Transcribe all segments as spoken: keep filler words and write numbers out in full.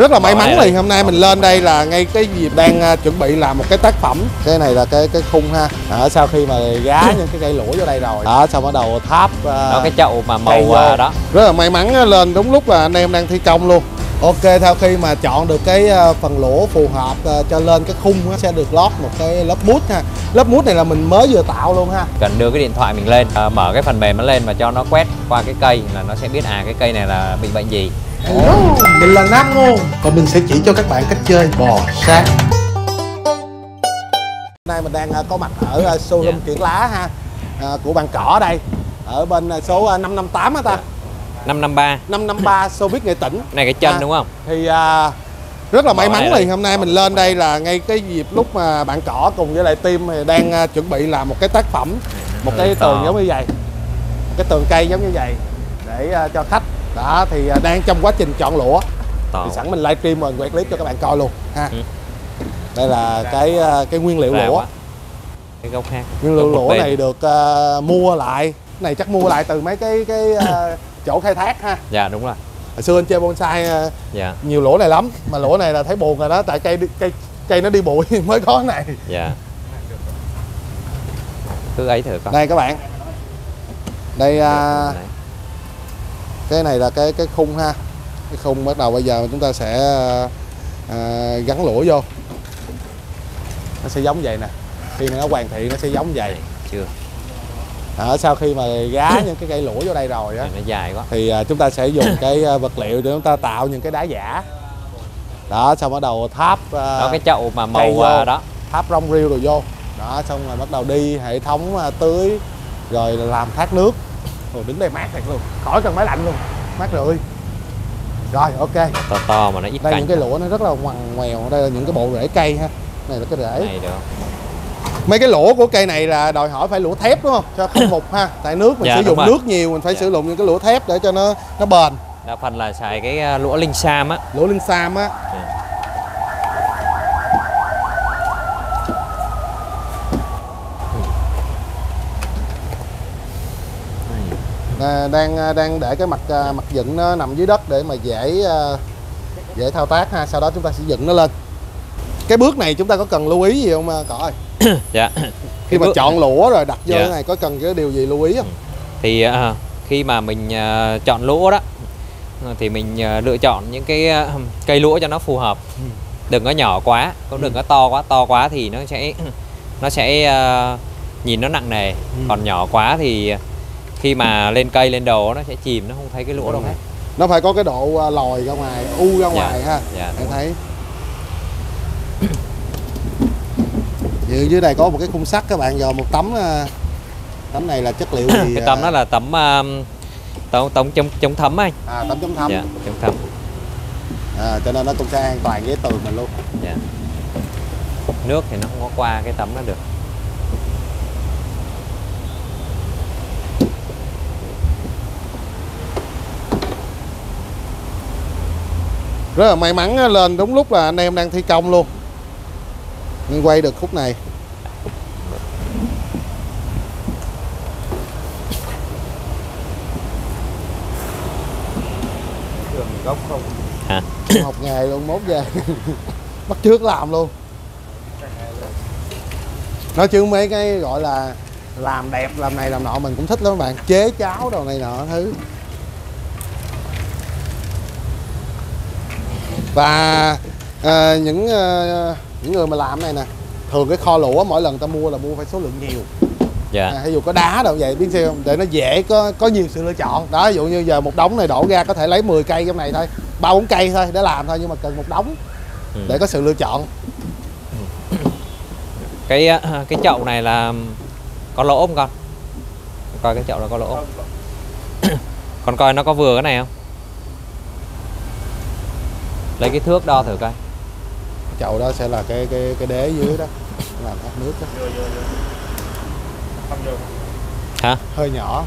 Rất là may mắn thì hôm nay mình lên đây là ngay cái dịp đang uh, chuẩn bị làm một cái tác phẩm. Cái này là cái cái khung ha. Ở sau khi mà gá những cái cây lũa vô đây rồi đó, xong bắt đầu tháp uh, đó cái chậu mà màu uh, đó. Rất là may mắn lên đúng lúc là anh em đang thi công luôn. Ok, sau khi mà chọn được cái phần lũa phù hợp uh, cho lên cái khung nó sẽ được lót một cái lớp mút ha. Lớp mút này là mình mới vừa tạo luôn ha. Cần đưa cái điện thoại mình lên, uh, mở cái phần mềm nó lên và cho nó quét qua cái cây là nó sẽ biết à cái cây này là bị bệnh gì. Hello, mình là Nam Ngô và mình sẽ chỉ cho các bạn cách chơi bò sát. Hôm nay mình đang uh, có mặt ở uh, showroom yeah. Kiển Lá ha, uh, của Bạn Cỏ đây, ở bên uh, số uh, năm năm tám á ta. Yeah. năm năm ba năm năm ba Showbiz Nghệ Tĩnh. Này cái chân à, đúng không? Thì uh, rất là may mắn thì hôm nay mình lên đây là ngay cái dịp lúc mà Bạn Cỏ cùng với lại team thì đang uh, chuẩn bị làm một cái tác phẩm, một cái ừ, tường giống như vậy, một cái tường cây giống như vậy để uh, cho khách. Đó thì uh, đang trong quá trình chọn lũa. Thì sẵn mình livestream rồi quay clip cho các bạn coi luôn ha. Ừ. Đây là cái uh, cái nguyên liệu lũa. Cái gốc khác. Nguyên liệu lũa này được uh, mua lại. Cái này chắc mua lại từ mấy cái cái uh, chỗ khai thác ha. Dạ đúng rồi. Hồi xưa anh chơi bonsai uh, dạ. nhiều lũa này lắm, mà lũa này là thấy buồn rồi đó, tại cây cây cây nó đi bụi mới có cái này. Dạ. Cứ ấy thử coi. Đây các bạn. Đây uh, cái này là cái cái khung ha. Cái khung bắt đầu bây giờ chúng ta sẽ uh, gắn lũa vô. Nó sẽ giống vậy nè. Khi mà nó hoàn thiện nó sẽ giống vậy. Chưa. Đó, sau khi mà gá những cái cây lũa vô đây rồi á, nó dài quá. thì uh, chúng ta sẽ dùng cái uh, vật liệu để chúng ta tạo những cái đá giả. Đó, xong bắt đầu tháp uh, đó cái chậu mà màu uh, đó, tháp rong rêu rồi vô. Đó, xong rồi bắt đầu đi hệ thống uh, tưới rồi làm thác nước. Rồi đứng đây mát thật luôn, khỏi cần máy lạnh luôn, mát rồi. Rồi ok. To to mà nó ít đây cành. Những cái lũa nó rất là ngoằn ngoèo. Đây là những cái bộ rễ cây ha. Này là cái rễ. Này được. Mấy cái lũa của cây này là đòi hỏi phải lũa thép đúng không? Cho không mục ha. Tại nước mình dạ, sử dụng nước nhiều, mình phải dạ. sử dụng những cái lũa thép để cho nó nó bền. Đa phần là xài cái lũa linh sam á. Lũa linh sam á. Dạ. À, đang đang để cái mặt mặt dựng nó nằm dưới đất để mà dễ dễ thao tác ha. Sau đó chúng ta sẽ dựng nó lên. Cái bước này chúng ta có cần lưu ý gì không Cỏ ơi? Dạ. Khi mà bước... chọn lũa rồi đặt vô dạ. cái này có cần cái điều gì lưu ý không? Thì uh, khi mà mình uh, chọn lũa đó thì mình uh, lựa chọn những cái uh, cây lũa cho nó phù hợp. Đừng có nhỏ quá, cũng đừng có to quá, to quá thì nó sẽ nó sẽ uh, nhìn nó nặng nề. Ừ. Còn nhỏ quá thì khi mà lên cây lên đầu nó sẽ chìm, nó không thấy cái lũa đâu hết. Nó phải có cái độ lòi ra ngoài, u ra ngoài dạ. ha. Dạ, em thấy. Như dưới này có một cái khung sắt các bạn, giờ một tấm tấm này là chất liệu gì? Cái tấm đó là tấm tấm tấm chống chống thấm anh. À, tấm chống thấm. Dạ, chống thấm. À, cho nên nó cũng sẽ an toàn với tường mình luôn. Dạ. Nước thì nó không có qua cái tấm đó được. Rất là may mắn lên đúng lúc là anh em đang thi công luôn, nên quay được khúc này. Gốc không? Hả? Học nghề luôn, mốt về bắt trước làm luôn. Nói chứ mấy cái gọi là làm đẹp, làm này làm nọ mình cũng thích lắm các bạn, chế cháo đồ này nọ thứ. Và à, những à, những người mà làm này nè, thường cái kho lũa mỗi lần ta mua là mua phải số lượng nhiều. Dạ. À, ví dụ có đá đâu vậy biết sao không, để nó dễ có có nhiều sự lựa chọn. Đó, ví dụ như giờ một đống này đổ ra có thể lấy mười cây trong này thôi, ba bốn cây thôi để làm thôi, nhưng mà cần một đống ừ. để có sự lựa chọn. Cái cái chậu này là có lỗ không con? Coi cái chậu nó có lỗ không? Con coi nó có vừa cái này không? Lấy cái thước đo thử coi. Chậu đó sẽ là cái cái cái đế dưới đó, làm thoát nước đó. Hả? Hơi nhỏ.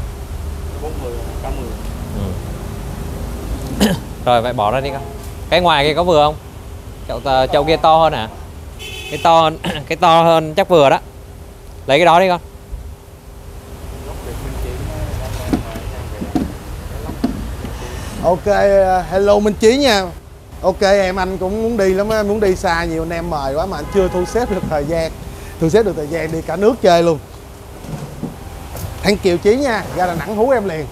Ừ. Rồi vậy bỏ ra đi con. Cái ngoài kia có vừa không? Chậu chậu kia to hơn hả? Cái to hơn, cái to hơn chắc vừa đó. Lấy cái đó đi con. Ok, hello Minh Chí nha. Ok em, anh cũng muốn đi lắm á, muốn đi xa, nhiều anh em mời quá mà anh chưa thu xếp được thời gian. Thu xếp được thời gian đi cả nước chơi luôn. Thank you Chí nha, ra Đà Nẵng hú em liền.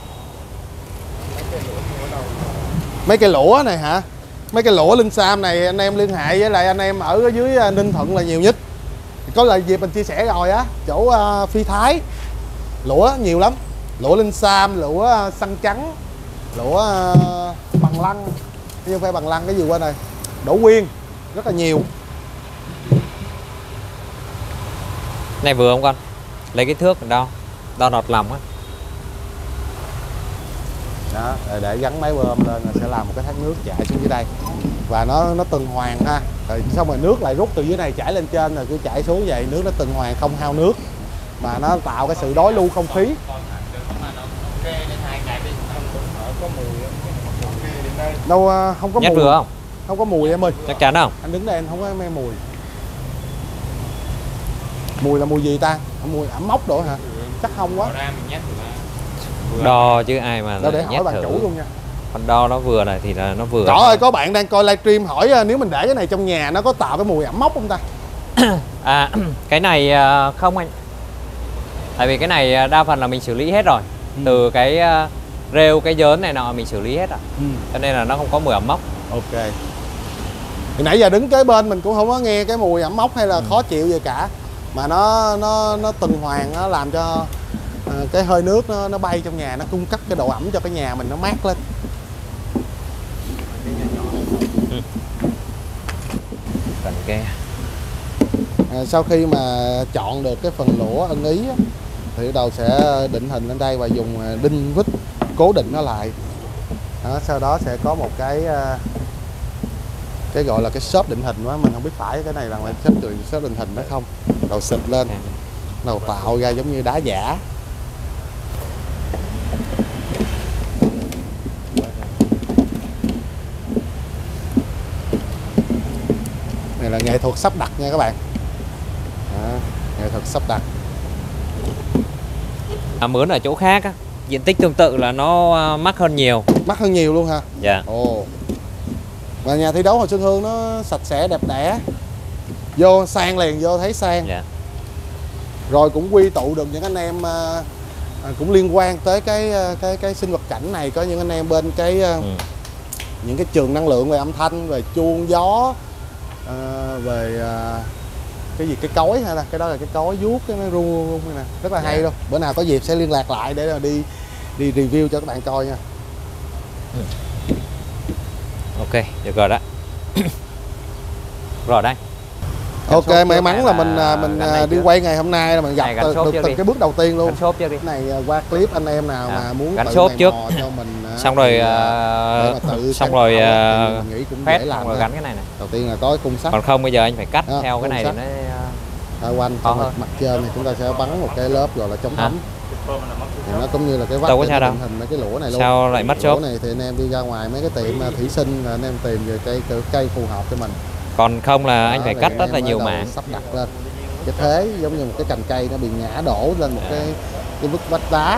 Mấy cây lũa này hả? Mấy cây lũa Linh Sam này anh em liên hệ với lại anh em ở dưới Ninh Thuận là nhiều nhất. Có lời dịp mình chia sẻ rồi á, chỗ uh, Phi Thái lũa nhiều lắm. Lũa Linh Sam, lũa uh, xăng trắng, lũa uh, bằng lăng, chứ không phải bằng lăng, cái gì quên rồi, đổ quyên, rất là nhiều. Này vừa không con? Lấy cái thước đo, đo nọt lòng á. Đó, để gắn máy bơm lên là sẽ làm một cái thác nước chảy xuống dưới đây. Và nó nó tuần hoàn ha. Rồi xong rồi nước lại rút từ dưới này chảy lên trên rồi cứ chảy xuống vậy, nước nó tuần hoàn không hao nước. Mà nó tạo cái sự đối lưu không khí. Đâu không có Nhét mùi. vừa không? Không có mùi em ơi. Chắc chắn không? Anh đứng đây anh không có nghe mùi. Mùi là mùi gì ta? Mùi ẩm mốc độ hả? Chắc không quá. Đo chứ ai mà Đâu để hỏi nhét bạn thử. chủ luôn nha. Con đo nó vừa này thì là nó vừa. Trời ơi, có bạn đang coi livestream hỏi nếu mình để cái này trong nhà nó có tạo cái mùi ẩm mốc không ta? À, cái này không anh. Tại vì cái này đa phần là mình xử lý hết rồi. Ừ. Từ cái rêu, cái dớn này nọ mình xử lý hết rồi. Ừ. Cho nên là nó không có mùi ẩm mốc. Ok. Thì nãy giờ đứng kế bên mình cũng không có nghe cái mùi ẩm mốc hay là ừ. khó chịu gì cả. Mà nó nó nó tuần hoàn, nó làm cho uh, cái hơi nước nó, nó bay trong nhà, nó cung cấp cái độ ẩm cho cái nhà mình nó mát lên. Ừ. Cần cái à, sau khi mà chọn được cái phần lũa ưng ý á, thì bắt đầu sẽ định hình lên đây và dùng đinh vít cố định nó lại. Đó, sau đó sẽ có một cái uh, cái gọi là cái xốp định hình đó, mình không biết phải cái này là phải xếp từ xốp định hình đó không, đầu xịt lên, đầu tạo ra giống như đá giả. Này là nghệ thuật sắp đặt nha các bạn. Đó, nghệ thuật sắp đặt. À, mướn ở chỗ khác á, diện tích tương tự là nó mắc hơn nhiều. Mắc hơn nhiều luôn hả? Dạ. Ồ. Và nhà thi đấu Hồ Xuân Hương nó sạch sẽ đẹp đẽ, vô sang liền, vô thấy sang. Dạ. Rồi cũng quy tụ được những anh em à, cũng liên quan tới cái cái cái sinh vật cảnh này. Có những anh em bên cái ừ. những cái trường năng lượng về âm thanh, về chuông gió, à, về à, cái gì cái cối hay là cái đó là cái cối vuốt cái nó ru ru nè, rất là hay luôn. Bữa nào có dịp sẽ liên lạc lại để đi đi review cho các bạn coi nha. Ừ. Ok, được rồi đó. Rồi đây. Ok, may mắn là mình mình đi quay ngày hôm nay là mình gặp được từng cái bước đầu tiên luôn. Shop đi. Cái này qua clip anh em nào à, mà muốn gắn shop trước cho mình xong rồi uh, xong rồi uh, nghĩ cũng phép dễ làm rồi gắn cái này này. Đầu tiên là có cái cung sắt. Còn không bây giờ anh phải cắt à, theo cái này sắt. để nó uh, quanh mặt, mặt trên này chúng ta sẽ bắn một cái lớp gọi là chống thấm. À. Thì nó cũng như là cái vách có sao đâu. Hình mấy cái lũa này luôn. Sao lại mất lũa này thì anh em đi ra ngoài mấy cái tiệm thủy sinh anh em tìm về cây cây phù hợp cho mình. Còn không là đó, anh phải cắt rất là nhiều mảng. Sắp đặt lên cái thế giống như một cái cành cây nó bị ngã đổ lên một à. cái cái bức vách đá.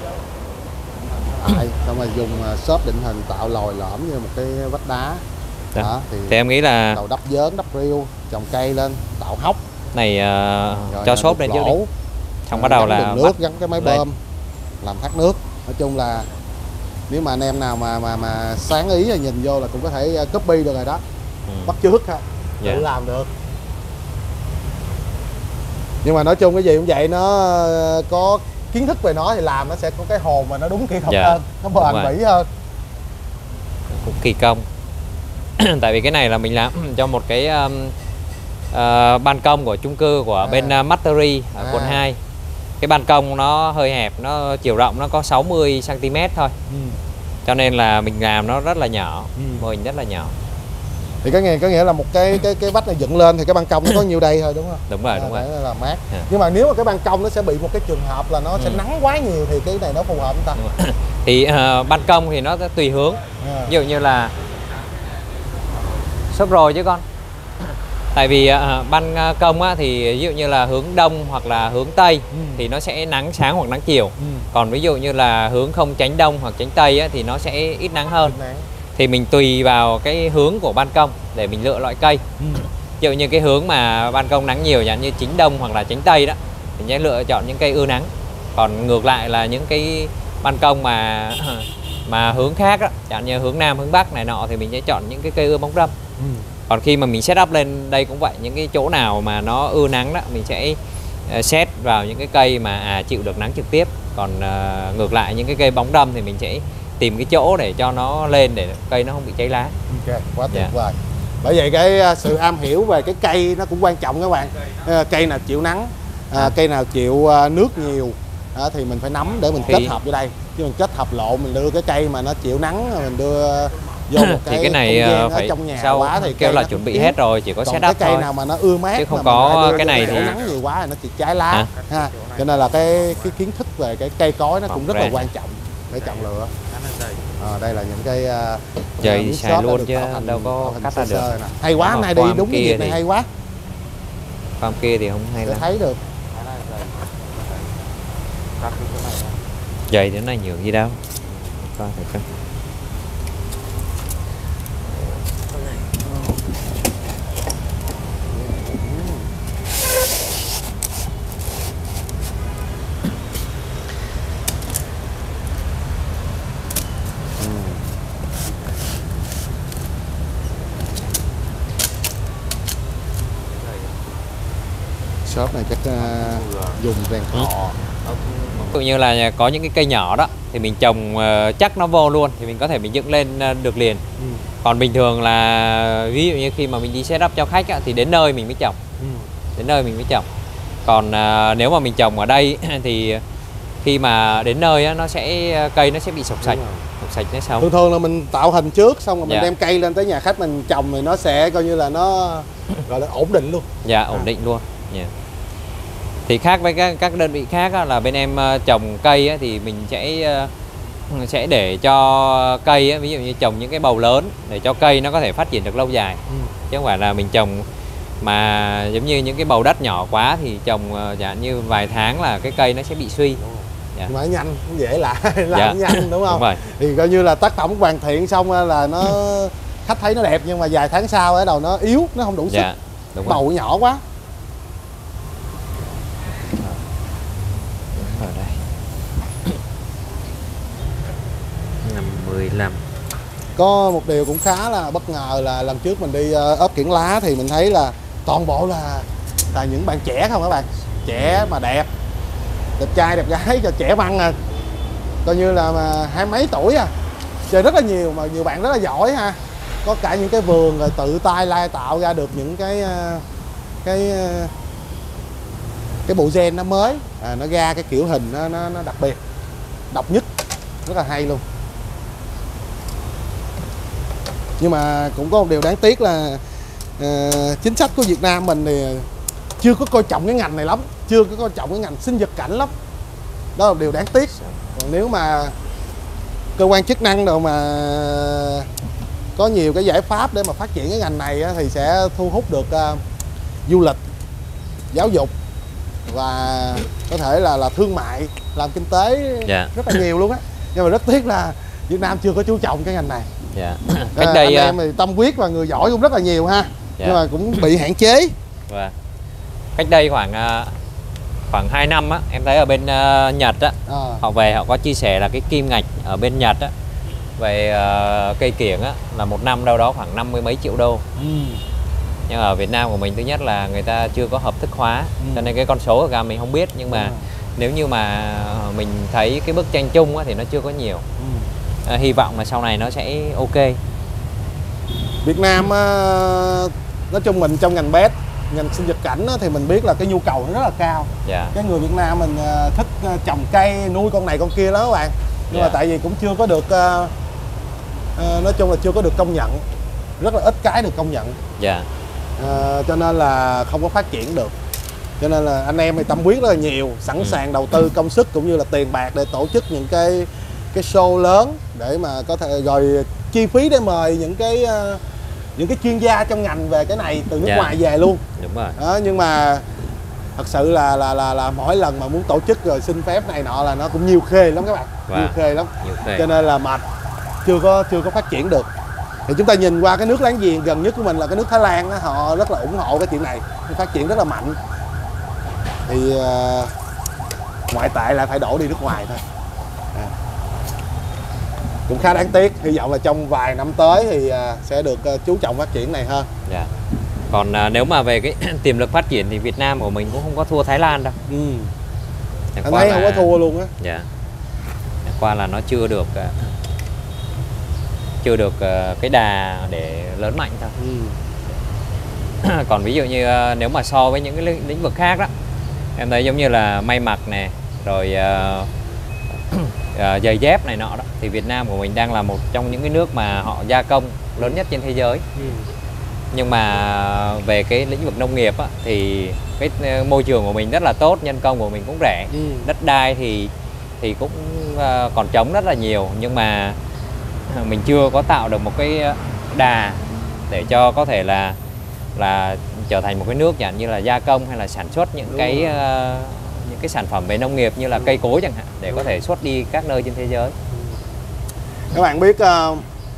Tại xong rồi dùng xốp định hình tạo lồi lõm như một cái vách đá. Đó. Đó, thì, thì em nghĩ là đầu đắp vớn, đắp riêu, trồng cây lên, tạo hốc. Này uh, cho xốp lên trước đi. Xong bắt đầu là nước, gắn cái máy bơm, làm thác nước. Nói chung là nếu mà anh em nào mà mà mà sáng ý là nhìn vô là cũng có thể copy được rồi đó. Ừ. Bắt chước ha, tự yeah. làm được. Nhưng mà nói chung cái gì cũng vậy, nó có kiến thức về nó thì làm nó sẽ có cái hồn mà nó đúng kỹ thuật yeah. hơn, nó bền bỉ hơn, cũng kỳ công. Tại vì cái này là mình làm cho một cái um, uh, ban công của chung cư của à. bên uh, Mastery ở à. quận hai. Cái ban công nó hơi hẹp, nó chiều rộng nó có sáu mươi xăng ti mét thôi. Ừ. Cho nên là mình làm nó rất là nhỏ, ừ. mô hình rất là nhỏ. Thì cái này có nghĩa là một cái cái cái vách này dựng lên thì cái ban công nó có nhiêu đây thôi đúng không? Đúng rồi, à, đúng rồi. Là mát. À. Nhưng mà nếu mà cái ban công nó sẽ bị một cái trường hợp là nó ừ. sẽ nắng quá nhiều thì cái này nó phù hợp không ta? Thì uh, ban công thì nó tùy hướng. À. Ví dụ như là sắp rồi chứ con. Tại vì uh, ban công á, thì ví dụ như là hướng đông hoặc là hướng tây ừ. thì nó sẽ nắng sáng hoặc nắng chiều. Ừ. Còn ví dụ như là hướng không tránh đông hoặc tránh tây á, thì nó sẽ ít nắng hơn. Nắng. Thì mình tùy vào cái hướng của ban công để mình lựa loại cây. Ừ. Ví dụ như cái hướng mà ban công nắng nhiều, như chính đông hoặc là chính tây đó, thì sẽ lựa chọn những cây ưa nắng. Còn ngược lại là những cái ban công mà mà hướng khác đó, chẳng như hướng nam, hướng bắc này nọ, thì mình sẽ chọn những cái cây ưa bóng râm. Ừ. Còn khi mà mình set up lên đây cũng vậy, những cái chỗ nào mà nó ưa nắng đó, mình sẽ set vào những cái cây mà à, chịu được nắng trực tiếp. Còn uh, ngược lại những cái cây bóng râm thì mình sẽ tìm cái chỗ để cho nó lên để cây nó không bị cháy lá. Ok, quá tuyệt Yeah. vời. Bởi vậy cái sự am hiểu về cái cây nó cũng quan trọng các bạn. Cây nào chịu nắng, à, cây nào chịu nước nhiều, đó, thì mình phải nắm để mình Thì... kết hợp vô đây. Chứ mình kết hợp lộn, mình đưa cái cây mà nó chịu nắng mình đưa vô một cái, thì cái này không gian phải trong nhà sau quá thì kêu là chuẩn bị hết rồi, chỉ có còn set cái up cây thôi. nào mà nó ưa mát chứ không mà có đưa cái này thì nắng nhiều quá thì nó chỉ cháy lá. Hả? Ha. Cho nên là cái cái kiến thức về cái cây cối nó cũng Phòng rất là brand. quan trọng để chọn lựa. À, đây là những cái uh, Dày thì xài luôn chứ đâu có cắt ra được. Hay quá, hôm nay đi đúng cái việc này thì... hay quá. Farm kia thì không hay Để lắm. thấy được. Dày thì nó nhiều gì đâu. Coi thử coi. Shop này chắc uh, dùng rèn thọ. Ví dụ như là có những cái cây nhỏ đó thì mình trồng uh, chắc nó vô luôn thì mình có thể mình dựng lên uh, được liền. Ừ. Còn bình thường là ví dụ như khi mà mình đi set up cho khách á, thì đến nơi mình mới trồng. Ừ. Đến nơi mình mới trồng. Còn uh, nếu mà mình trồng ở đây thì khi mà đến nơi á, nó sẽ cây nó sẽ bị sộc sạch, sộc sạch nó sâu. Thường thường là mình tạo hình trước xong rồi mình Dạ. đem cây lên tới nhà khách mình trồng thì nó sẽ coi như là nó gọi là ổn định luôn. Dạ, ổn định luôn. Yeah. Thì khác với các, các đơn vị khác á, là bên em uh, trồng cây á, thì mình sẽ uh, sẽ để cho cây á, ví dụ như trồng những cái bầu lớn để cho cây nó có thể phát triển được lâu dài. Ừ. Chứ không phải là mình trồng mà giống như những cái bầu đất nhỏ quá thì trồng uh, chẳng như vài tháng là cái cây nó sẽ bị suy. Dạ. Nhưng mà nhanh, cũng dễ lại làm Dạ. nhanh đúng không? Đúng rồi. Thì coi như là tác phẩm hoàn thiện xong là nó khách thấy nó đẹp nhưng mà vài tháng sau ở đầu nó yếu, nó không đủ sức. Dạ. Đúng rồi. Bầu nhỏ quá. Ở đây năm mươi lăm. Có một điều cũng khá là bất ngờ là lần trước mình đi uh, ốp kiển lá thì mình thấy là toàn bộ là là những bạn trẻ không các bạn, trẻ mà đẹp, đẹp trai đẹp gái cho trẻ măng à, coi như là mà hai mấy tuổi à, chơi rất là nhiều mà nhiều bạn rất là giỏi ha, có cả những cái vườn rồi tự tay lai tạo ra được những cái uh, cái uh, cái bộ gen nó mới, à, nó ra cái kiểu hình nó, nó, nó đặc biệt, độc nhất, rất là hay luôn. Nhưng mà cũng có một điều đáng tiếc là uh, chính sách của Việt Nam mình thì chưa có coi trọng cái ngành này lắm, chưa có coi trọng cái ngành sinh vật cảnh lắm, đó là một điều đáng tiếc. Còn nếu mà cơ quan chức năng đâu mà có nhiều cái giải pháp để mà phát triển cái ngành này á, thì sẽ thu hút được uh, du lịch, giáo dục và có thể là là thương mại, làm kinh tế. Dạ. Rất là nhiều luôn á. Nhưng mà rất tiếc là Việt Nam chưa có chú trọng cái ngành này. Dạ. Cách Cách đây đây anh em thì tâm huyết và người giỏi cũng rất là nhiều ha. Dạ. Nhưng mà cũng bị hạn chế. Và cách đây khoảng khoảng hai năm á, em thấy ở bên uh, Nhật á, À. họ về họ có chia sẻ là cái kim ngạch ở bên Nhật á về uh, cây kiểng á là một năm đâu đó khoảng năm mươi mấy triệu đô. Ừ. Nhưng ở Việt Nam của mình thứ nhất là người ta chưa có hợp thức hóa, Ừ. cho nên cái con số của mình không biết, nhưng mà Ừ. nếu như mà mình thấy cái bức tranh chung á, thì nó chưa có nhiều. Ừ. À, hy vọng là sau này nó sẽ ok. Việt Nam nói chung mình trong ngành pet, ngành sinh vật cảnh thì mình biết là cái nhu cầu nó rất là cao. Dạ. Cái người Việt Nam mình thích trồng cây, nuôi con này con kia đó các bạn. Nhưng Dạ. mà tại vì cũng chưa có được, nói chung là chưa có được công nhận, rất là ít cái được công nhận. Dạ. À, cho nên là không có phát triển được. Cho nên là anh em thì tâm huyết rất là nhiều, sẵn Ừ. sàng đầu tư công sức cũng như là tiền bạc để tổ chức những cái cái show lớn để mà có thể rồi chi phí để mời những cái uh, những cái chuyên gia trong ngành về cái này từ nước Dạ. ngoài về luôn. Đúng rồi. Đó, nhưng mà thật sự là là là là mỗi lần mà muốn tổ chức rồi xin phép này nọ là nó cũng nhiều khê lắm các bạn, Wow. nhiều khê lắm. Nhiều khê. Cho nên là mệt, chưa có chưa có phát triển được. Thì chúng ta nhìn qua cái nước láng giềng gần nhất của mình là cái nước Thái Lan đó, họ rất là ủng hộ cái chuyện này, phát triển rất là mạnh. Thì uh, ngoại tệ là phải đổ đi nước ngoài thôi. À. Cũng khá đáng tiếc, hy vọng là trong vài năm tới thì uh, sẽ được uh, chú trọng phát triển này hơn. Yeah. Còn uh, nếu mà về cái tiềm lực phát triển thì Việt Nam của mình cũng không có thua Thái Lan đâu. Ừ. Chẳng Anh qua thấy là... không có thua luôn á. Dạ. Chẳng qua là nó chưa được uh, chưa được uh, cái đà để lớn mạnh thôi. Ừ. Còn ví dụ như uh, nếu mà so với những cái lĩnh vực khác đó, em thấy giống như là may mặc nè, rồi uh, uh, giày dép này nọ đó, thì Việt Nam của mình đang là một trong những cái nước mà họ gia công lớn nhất trên thế giới. Ừ. Nhưng mà về cái lĩnh vực nông nghiệp á, thì cái môi trường của mình rất là tốt, nhân công của mình cũng rẻ, Ừ. đất đai thì thì cũng uh, còn trống rất là nhiều, nhưng mà mình chưa có tạo được một cái đà để cho có thể là là trở thành một cái nước dạng như là gia công hay là sản xuất những Đúng cái uh, những cái sản phẩm về nông nghiệp như là cây cối chẳng hạn, để Đúng. có thể xuất đi các nơi trên thế giới. Các bạn biết uh,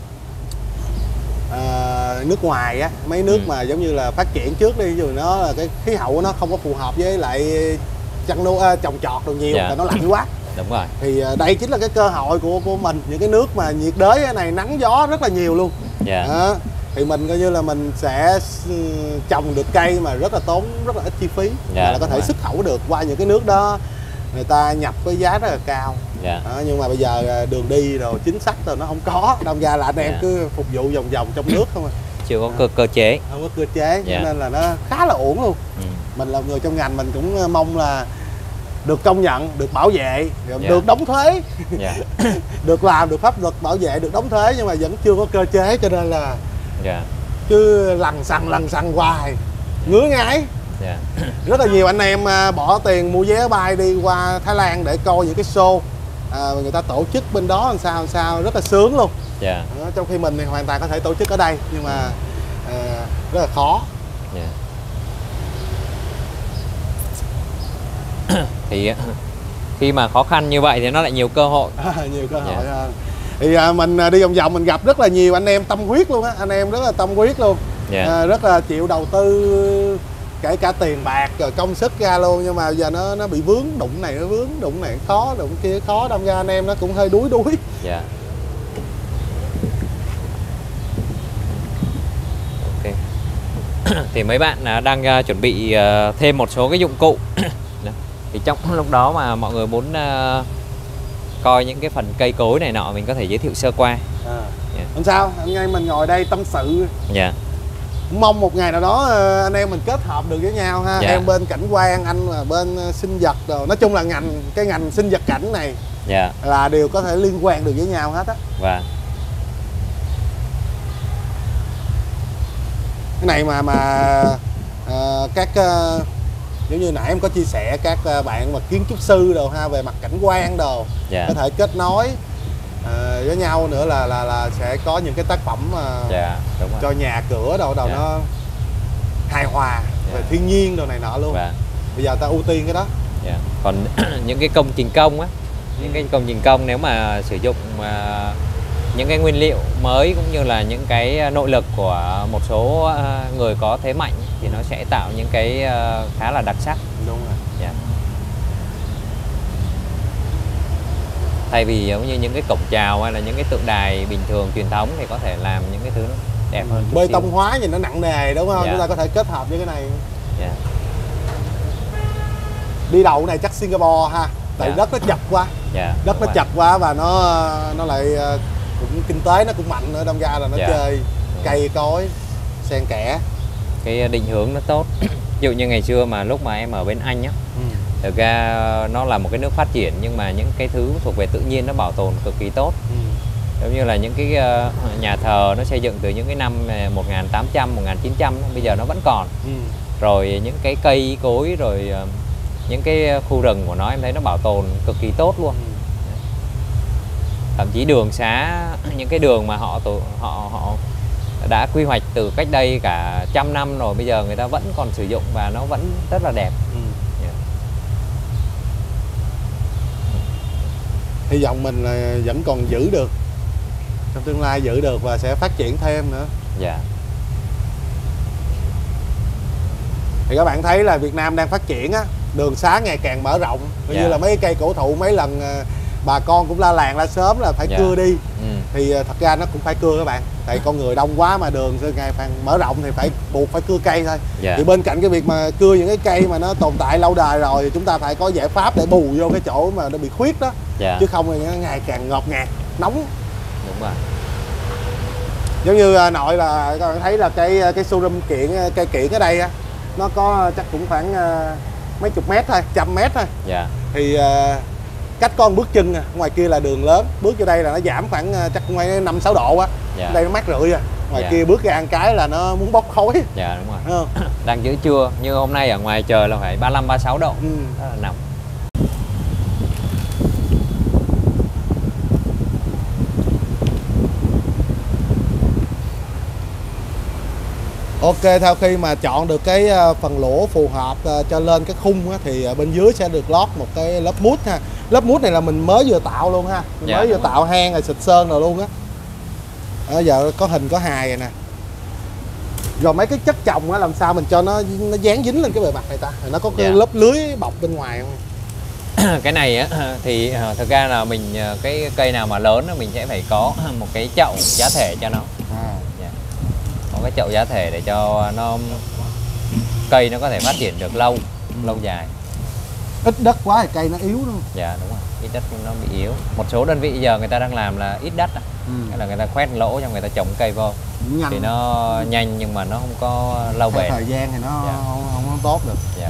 uh, nước ngoài á, mấy nước ừ. mà giống như là phát triển trước đi, ví dụ nó là cái khí hậu của nó không có phù hợp với lại chăn nuôi uh, trồng trọt đồ nhiều, yeah. là nó lạnh quá. Đúng rồi. Thì uh, đây chính là cái cơ hội của của mình, những cái nước mà nhiệt đới này nắng gió rất là nhiều luôn. Yeah. Đó. Thì mình coi như là mình sẽ trồng được cây mà rất là tốn rất là ít chi phí, yeah, là có thể rồi. xuất khẩu được qua những cái nước đó, người ta nhập với giá rất là cao. Yeah. Đó, nhưng mà bây giờ đường đi rồi chính sách rồi nó không có, đâm ra là anh em yeah. cứ phục vụ vòng vòng trong nước không à. Chưa có cơ, cơ chế. Không có cơ chế, yeah. cho nên là nó khá là ổn luôn. Ừ. Mình là người trong ngành mình cũng mong là được công nhận, được bảo vệ, được yeah. đóng thuế, yeah. được làm, được pháp luật bảo vệ, được đóng thuế, nhưng mà vẫn chưa có cơ chế, cho nên là yeah. cứ lằn xằn lằn xằn hoài, ngứa ngáy. Yeah. Rất là nhiều anh em bỏ tiền mua vé bay đi qua Thái Lan để coi những cái show à, người ta tổ chức bên đó làm sao làm sao rất là sướng luôn. Yeah. Đó, trong khi mình thì hoàn toàn có thể tổ chức ở đây, nhưng mà à, rất là khó. Yeah. Thì khi mà khó khăn như vậy thì nó lại nhiều cơ hội. À, nhiều cơ hội yeah. hơn. Thì à, mình đi vòng vòng mình gặp rất là nhiều anh em tâm huyết luôn á, anh em rất là tâm huyết luôn, yeah. à, rất là chịu đầu tư kể cả tiền bạc rồi công sức ra luôn, nhưng mà giờ nó nó bị vướng, đụng này nó vướng, đụng này khó, đụng kia khó, đâm ra anh em nó cũng hơi đuối đuối. Yeah. Okay. Thì mấy bạn đang uh, chuẩn bị uh, thêm một số cái dụng cụ. Thì trong lúc đó mà mọi người muốn uh, coi những cái phần cây cối này nọ, mình có thể giới thiệu sơ qua. À. Yeah. Không sao, anh em mình ngồi đây tâm sự. Yeah. Mong một ngày nào đó anh em mình kết hợp được với nhau ha. Yeah. Em bên cảnh quan, anh là bên sinh vật đồ. Nói chung là ngành cái ngành sinh vật cảnh này yeah. là đều có thể liên quan được với nhau hết á. Và cái này mà mà uh, các uh, giống như nãy em có chia sẻ các bạn mà kiến trúc sư đồ ha, về mặt cảnh quan đồ, yeah. có thể kết nối uh, với nhau nữa là là là sẽ có những cái tác phẩm uh, yeah, đúng rồi. cho nhà cửa đồ đầu yeah. nó hài hòa yeah. về thiên nhiên đồ này nọ luôn. Yeah. Bây giờ ta ưu tiên cái đó. Yeah. Còn những cái công trình công á, những cái công trình công nếu mà sử dụng uh, những cái nguyên liệu mới cũng như là những cái nội lực của một số uh, người có thế mạnh thì nó sẽ tạo những cái uh, khá là đặc sắc. Đúng rồi. Yeah. Thay vì giống như những cái cổng chào hay là những cái tượng đài bình thường truyền thống thì có thể làm những cái thứ nó đẹp hơn. Bê tông hóa nhìn nó nặng nề đúng không? Yeah. Chúng ta có thể kết hợp với cái này. Yeah. Đi đầu này chắc Singapore ha, tại yeah. đất nó chật quá. Yeah, đất nó rồi. chật quá và nó nó lại cũng kinh tế nó cũng mạnh nữa, đâm ra là nó yeah. chơi cây cối xen kẽ. Cái định hướng nó tốt. Ví dụ như ngày xưa mà lúc mà em ở bên Anh á, ừ. thực ra nó là một cái nước phát triển nhưng mà những cái thứ thuộc về tự nhiên nó bảo tồn cực kỳ tốt. Ừ. Giống như là những cái nhà thờ nó xây dựng từ những cái năm một nghìn tám trăm, một nghìn chín trăm bây giờ nó vẫn còn. Ừ. Rồi những cái cây cối rồi những cái khu rừng của nó em thấy nó bảo tồn cực kỳ tốt luôn. Ừ. Thậm chí đường xá, những cái đường mà họ họ họ đã quy hoạch từ cách đây cả trăm năm rồi, bây giờ người ta vẫn còn sử dụng và nó vẫn rất là đẹp. Ừ. Yeah. Hy vọng mình là vẫn còn giữ được trong tương lai giữ được và sẽ phát triển thêm nữa. Dạ. Thì các bạn thấy là Việt Nam đang phát triển á, đường xá ngày càng mở rộng, coi Dạ. như là mấy cây cổ thụ mấy lần bà con cũng la làng la sớm là phải Dạ. cưa đi. Ừ. Thì thật ra nó cũng phải cưa các bạn, tại con người đông quá mà đường ngày càng mở rộng thì phải buộc phải cưa cây thôi. Dạ. Thì bên cạnh cái việc mà cưa những cái cây mà nó tồn tại lâu đời rồi thì chúng ta phải có giải pháp để bù vô cái chỗ mà nó bị khuyết đó. Dạ. Chứ không thì nó ngày càng ngột ngạt, nóng. Đúng rồi. Giống như à, nội là các bạn thấy là cái cái showroom kiện cây kiện ở đây á, nó có chắc cũng khoảng à, mấy chục mét thôi, trăm mét thôi. Dạ. Thì à, cách con bước chân, ngoài kia là đường lớn, bước vô đây là nó giảm khoảng à, chắc cũng phải năm sáu độ á. Dạ. Đây nó mát rượi à, ngoài Dạ. kia bước ra một cái là nó muốn bốc khói. Dạ đúng rồi. Đúng không? Đang giữa trưa, như hôm nay ở ngoài trời là phải ba mươi lăm ba mươi sáu độ. Ừ. Rất là nóng. Ok, sau khi mà chọn được cái phần lỗ phù hợp cho lên cái khung á, thì bên dưới sẽ được lót một cái lớp mút ha. Lớp mút này là mình mới vừa tạo luôn ha, mình Dạ, mới vừa đúng tạo hang rồi xịt sơn rồi luôn á. Ở giờ có hình có hài rồi nè. Rồi mấy cái chất chồng á làm sao mình cho nó nó dán dính lên cái bề mặt này ta? Rồi nó có cái Dạ. lớp lưới bọc bên ngoài không? Cái này á thì thực ra là mình cái cây nào mà lớn mình sẽ phải có một cái chậu giá thể cho nó. À. Dạ. Có cái chậu giá thể để cho nó cây nó có thể phát triển được lâu, lâu dài. Ít đất quá thì cây nó yếu đúng không? Dạ đúng rồi, ít đất nó bị yếu. Một số đơn vị giờ người ta đang làm là ít đất, à. Ừ. Nghĩa là người ta khoét lỗ cho người ta trồng cây vô Nhanh. thì nó nhanh nhưng mà nó không có lâu Theo bền. thời gian thì nó Dạ. không, không có tốt được. Dạ.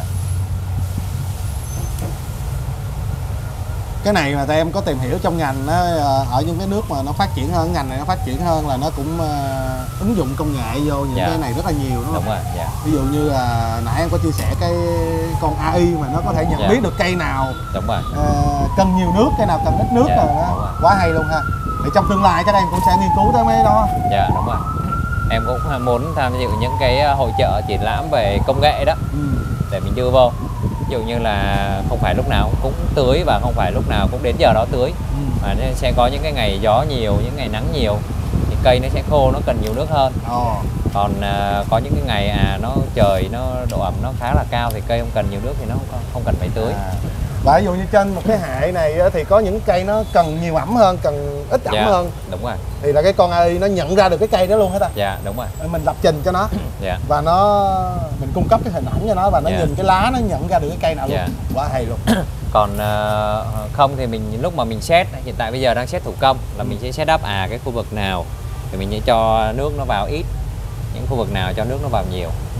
Cái này mà tụi em có tìm hiểu trong ngành đó, ở những cái nước mà nó phát triển hơn, ngành này nó phát triển hơn là nó cũng uh, ứng dụng công nghệ vô những Dạ. cái này rất là nhiều đúng không? Đúng rồi. Dạ. Ví dụ như là nãy em có chia sẻ cái con a i mà nó có thể nhận Dạ. biết được cây nào Đúng rồi. uh, cần nhiều nước, cây nào cần ít nước. Dạ, Rồi đúng đó. rồi. Quá hay luôn ha. Thì trong tương lai chắc em cũng sẽ nghiên cứu tới mấy đó. Dạ đúng rồi. Em cũng muốn tham dự những cái hội chợ triển lãm về công nghệ đó Ừ. để mình đưa vô. Ví dụ như là không phải lúc nào cũng tưới và không phải lúc nào cũng đến giờ đó tưới. Ừ. Mà nó sẽ có những cái ngày gió nhiều, những ngày nắng nhiều thì cây nó sẽ khô, nó cần nhiều nước hơn. Ồ. Còn à, có những cái ngày à nó trời nó độ ẩm nó khá là cao thì cây không cần nhiều nước thì nó không, không cần phải tưới. À. Và ví dụ như trên một cái hệ này á, thì có những cây nó cần nhiều ẩm hơn, cần ít ẩm Dạ, hơn. đúng rồi. Thì là cái con a i nó nhận ra được cái cây đó luôn hả ta? Dạ đúng rồi. Mình lập trình cho nó. Dạ. Và nó mình cung cấp cái hình ảnh cho nó và nó Dạ. nhìn cái lá nó nhận ra được cái cây nào luôn. Dạ. Quá hay luôn. Còn à, không thì mình lúc mà mình set, hiện tại bây giờ đang set thủ công là Ừ. mình sẽ set up à cái khu vực nào thì mình sẽ cho nước nó vào ít, những khu vực nào cho nước nó vào nhiều. Ừ.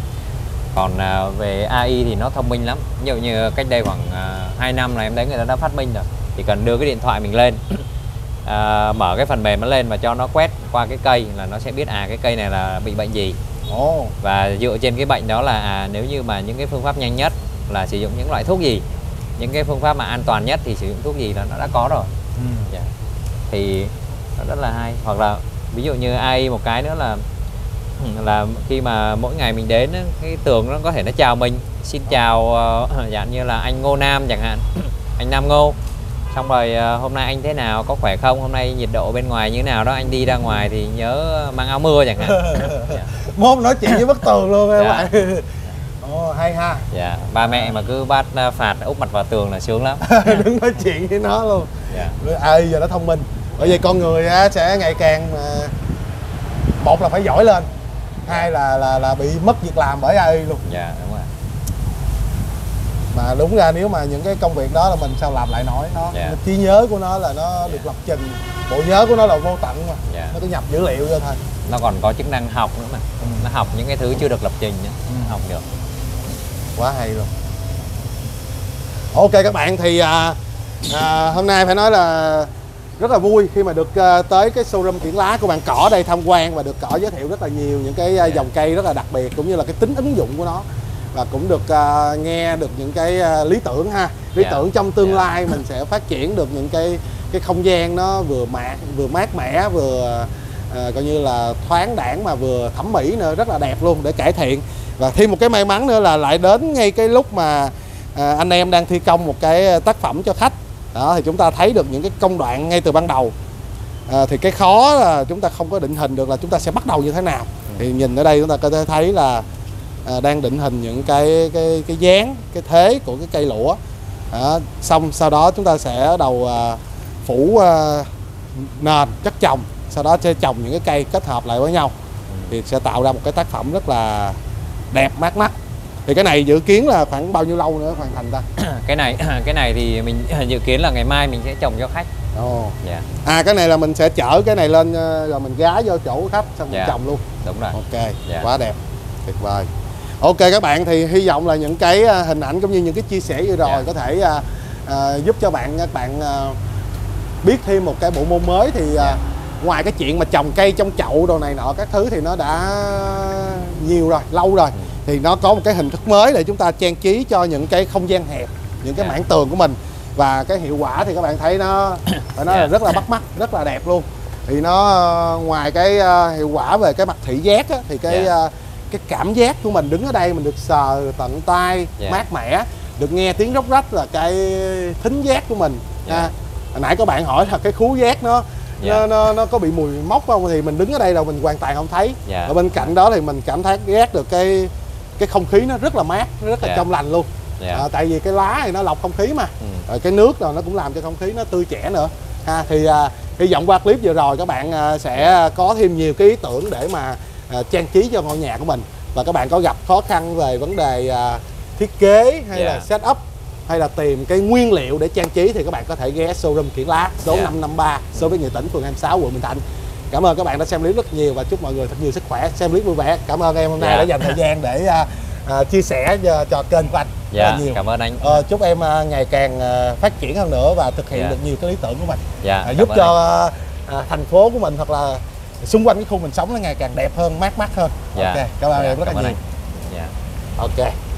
Còn à, về a i thì nó thông minh lắm. Ví dụ như cách đây khoảng à, hai năm là em thấy người ta đã phát minh rồi. Chỉ cần đưa cái điện thoại mình lên, à, mở cái phần mềm nó lên và cho nó quét qua cái cây là nó sẽ biết à cái cây này là bị bệnh gì. Ồ. Và dựa trên cái bệnh đó là à, nếu như mà những cái phương pháp nhanh nhất là sử dụng những loại thuốc gì, những cái phương pháp mà an toàn nhất thì sử dụng thuốc gì là nó đã có rồi. Ừ. Dạ. Thì nó rất là hay. Hoặc là ví dụ như a i một cái nữa là là khi mà mỗi ngày mình đến cái tường nó có thể nó chào mình, xin chào uh, dạng như là anh Ngô Nam chẳng hạn, anh Nam Ngô, xong rồi uh, hôm nay anh thế nào, có khỏe không, hôm nay nhiệt độ bên ngoài như thế nào đó, anh đi ra ngoài thì nhớ mang áo mưa chẳng hạn. Dạ. Mốt nói chuyện với bức tường luôn các Dạ. bạn. Ồ, hay ha. Dạ. Ba mẹ mà cứ bắt uh, phạt úp mặt vào tường là sướng lắm. Đứng nói chuyện với nó luôn. Dạ. a i giờ nó thông minh. Bởi vì con người á, sẽ ngày càng uh, một là phải giỏi lên, hai là là là bị mất việc làm bởi a i luôn. Dạ đúng rồi. Mà đúng ra nếu mà những cái công việc đó là mình sao làm lại nổi nó. Dạ. Trí nhớ của nó là nó được lập trình, bộ nhớ của nó là vô tận mà. Dạ. Nó cứ nhập dữ liệu vô thôi. Nó còn có chức năng học nữa mà. Ừ. Nó học những cái thứ chưa được lập trình nữa. Ừ. Nó học được. Quá hay luôn. Ok các bạn, thì à, à, hôm nay phải nói là rất là vui khi mà được à, tới cái showroom kiển lá của bạn Cỏ đây tham quan và được Cỏ giới thiệu rất là nhiều những cái à, dòng cây rất là đặc biệt cũng như là cái tính ứng dụng của nó, và cũng được à, nghe được những cái à, lý tưởng ha, lý Yeah. tưởng trong tương Yeah. lai mình sẽ phát triển được những cái cái không gian nó vừa mát vừa mát mẻ vừa à, coi như là thoáng đãng mà vừa thẩm mỹ nữa, rất là đẹp luôn để cải thiện. Và thêm một cái may mắn nữa là lại đến ngay cái lúc mà à, anh em đang thi công một cái tác phẩm cho khách đó, thì chúng ta thấy được những cái công đoạn ngay từ ban đầu à, thì cái khó là chúng ta không có định hình được là chúng ta sẽ bắt đầu như thế nào. Ừ. Thì nhìn ở đây chúng ta có thể thấy là à, đang định hình những cái cái cái dáng, cái thế của cái cây lũa. À, xong sau đó chúng ta sẽ đầu à, phủ à, nền chất chồng, sau đó sẽ trồng những cái cây kết hợp lại với nhau thì sẽ tạo ra một cái tác phẩm rất là đẹp mát mắt. Thì cái này dự kiến là khoảng bao nhiêu lâu nữa hoàn thành ta? Cái này cái này thì mình dự kiến là ngày mai mình sẽ trồng cho khách. Ồ. Yeah. À cái này là mình sẽ chở cái này lên rồi mình gá vô chỗ khách xong mình Yeah. trồng luôn. Đúng rồi. Ok, Yeah. quá đẹp, tuyệt vời. Ok các bạn, thì hy vọng là những cái hình ảnh cũng như những cái chia sẻ vừa rồi Yeah. có thể à, à, giúp cho bạn các bạn à, biết thêm một cái bộ môn mới. Thì à, Yeah. ngoài cái chuyện mà trồng cây trong chậu đồ này nọ các thứ thì nó đã nhiều rồi, lâu rồi. Ừ. Thì nó có một cái hình thức mới để chúng ta trang trí cho những cái không gian hẹp, những cái yeah. mảng tường của mình. Và cái hiệu quả thì các bạn thấy nó phải nói yeah. là rất là bắt mắt, rất là đẹp luôn. Thì nó ngoài cái hiệu quả về cái mặt thị giác á, thì cái yeah. cái cảm giác của mình đứng ở đây mình được sờ tận tay, yeah. mát mẻ, được nghe tiếng róc rách là cái thính giác của mình. Yeah. À, hồi nãy có bạn hỏi là cái khứu giác nó Yeah. Nó, nó, nó có bị mùi mốc không, thì mình đứng ở đây rồi mình hoàn toàn không thấy. Yeah. Ở bên cạnh đó thì mình cảm thấy ghét được cái cái không khí nó rất là mát, rất là yeah. trong lành luôn. Yeah. À, tại vì cái lá thì nó lọc không khí mà, ừ. rồi cái nước rồi nó cũng làm cho không khí nó tươi trẻ nữa. Ha, thì à, hy vọng qua clip vừa rồi các bạn à, sẽ có thêm nhiều cái ý tưởng để mà à, trang trí cho ngôi nhà của mình. Và các bạn có gặp khó khăn về vấn đề à, thiết kế hay yeah. là setup hay là tìm cái nguyên liệu để trang trí thì các bạn có thể ghé showroom Kiển Lá số yeah. năm năm ba, số với Nghĩa Tỉnh, phường hai mươi sáu, quận Bình Thạnh. Cảm ơn các bạn đã xem clip rất nhiều và chúc mọi người thật nhiều sức khỏe, xem clip vui vẻ. Cảm ơn em hôm nay yeah. đã dành thời gian để uh, uh, chia sẻ cho, cho kênh của anh yeah. rất nhiều. Cảm ơn anh. Uh, chúc em uh, ngày càng uh, phát triển hơn nữa và thực hiện yeah. được nhiều cái lý tưởng của mình, yeah. uh, giúp cho uh, uh, thành phố của mình hoặc là xung quanh cái khu mình sống nó ngày càng đẹp hơn, mát mắt hơn. Yeah. Ok, cảm ơn yeah. em rất cảm là nhiều. Yeah. Ok.